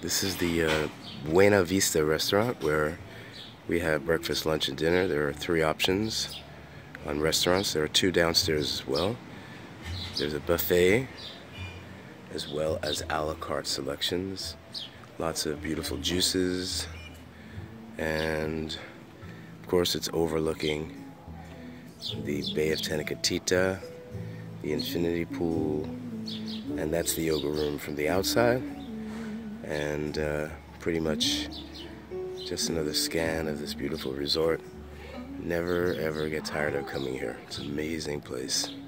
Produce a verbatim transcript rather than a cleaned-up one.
This is the uh, Buena Vista restaurant where we have breakfast, lunch, and dinner. There are three options on restaurants. There are two downstairs as well. There's a buffet as well as a la carte selections. Lots of beautiful juices, and of course it's overlooking the Bay of Tenochtitlan, the infinity pool, and that's the yoga room from the outside. And uh, pretty much just another scan of this beautiful resort. Never ever get tired of coming here. It's an amazing place.